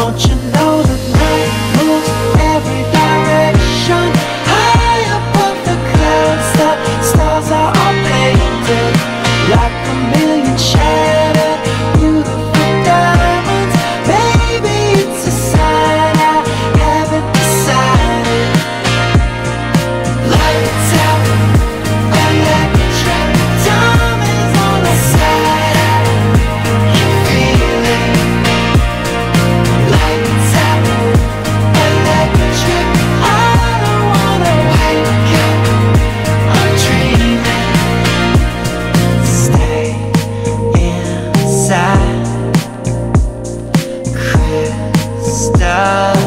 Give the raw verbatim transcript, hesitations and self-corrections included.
Don't you know that light moves every direction? High above the clouds, the stars are all painted like a million shattered beautiful diamonds. Maybe it's a sign, I haven't decided. Lights out, electric diamonds on the side. You feel it. Lights out, electric. I don't wanna wake up, I'm dreaming. Stay inside crystal